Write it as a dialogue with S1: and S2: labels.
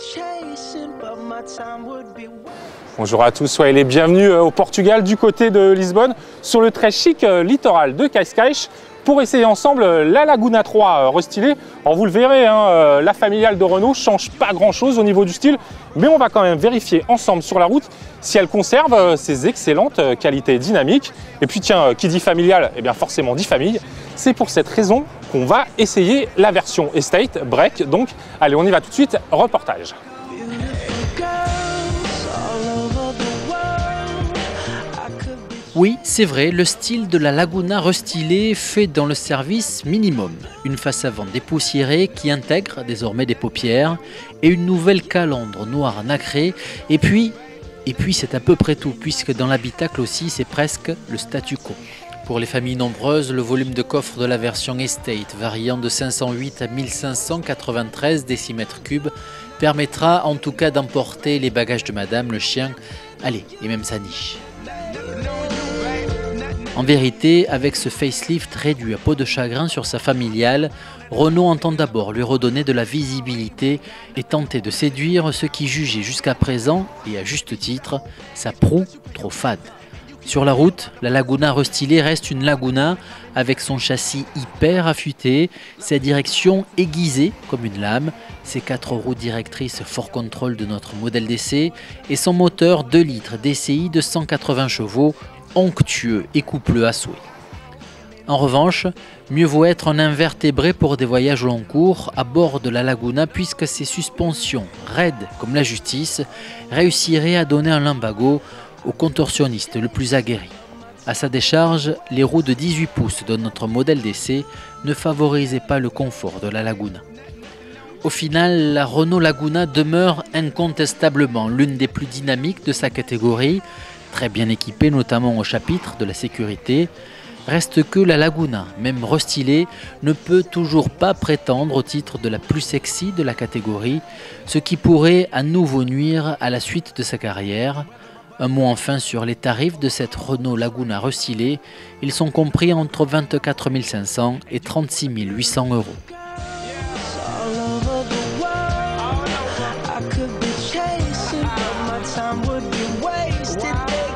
S1: Bonjour à tous, soyez les bienvenus au Portugal du côté de Lisbonne sur le très chic littoral de Cascais pour essayer ensemble la Laguna 3 restylée. Alors vous le verrez, hein, la familiale de Renault change pas grand chose au niveau du style, mais on va quand même vérifier ensemble sur la route si elle conserve ses excellentes qualités dynamiques. Et puis tiens, qui dit familiale, eh bien forcément dit famille. C'est pour cette raison qu'on va essayer la version Estate Break. Donc allez, on y va tout de suite, reportage.
S2: Oui, c'est vrai, le style de la Laguna restylée fait dans le service minimum. Une face avant dépoussiérée qui intègre désormais des paupières et une nouvelle calandre noire nacrée. Et puis c'est à peu près tout, puisque dans l'habitacle aussi, c'est presque le statu quo. Pour les familles nombreuses, le volume de coffre de la version Estate, variant de 508 à 1593 décimètres cubes, permettra en tout cas d'emporter les bagages de madame, le chien, allez, et même sa niche. En vérité, avec ce facelift réduit à peau de chagrin sur sa familiale, Renault entend d'abord lui redonner de la visibilité et tenter de séduire ceux qui jugeaient jusqu'à présent, et à juste titre, sa proue trop fade. Sur la route, la Laguna restylée reste une Laguna avec son châssis hyper affûté, sa direction aiguisée comme une lame, ses 4 roues directrices fort contrôle de notre modèle d'essai et son moteur 2 litres DCI de 180 chevaux, onctueux et coupleux à souhait. En revanche, mieux vaut être un invertébré pour des voyages au long cours à bord de la Laguna puisque ses suspensions, raides comme la justice, réussiraient à donner un lumbago au contorsionniste le plus aguerri. À sa décharge, les roues de 18 pouces de notre modèle d'essai ne favorisaient pas le confort de la Laguna. Au final, la Renault Laguna demeure incontestablement l'une des plus dynamiques de sa catégorie, très bien équipée notamment au chapitre de la sécurité. Reste que la Laguna, même restylée, ne peut toujours pas prétendre au titre de la plus sexy de la catégorie, ce qui pourrait à nouveau nuire à la suite de sa carrière. Un mot enfin sur les tarifs de cette Renault Laguna restylée, ils sont compris entre 24 500 et 36 800 €.
S3: I could be chasing, but my time would be wasted.